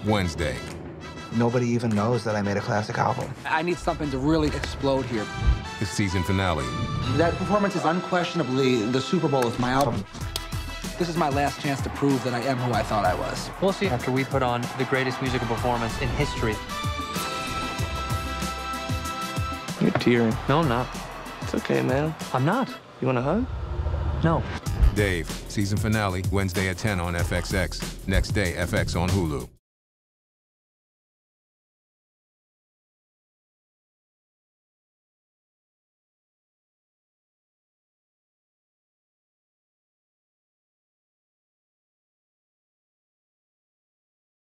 Wednesday. Nobody even knows that I made a classic album. I need something to really explode here. The season finale. That performance is unquestionably the Super Bowl of my album. This is my last chance to prove that I am who I thought I was. We'll see after we put on the greatest musical performance in history. You're tearing. No, I'm not. It's okay, man. I'm not. You want a hug? No. Dave, season finale, Wednesday at 10 on FXX. Next day, FX on Hulu.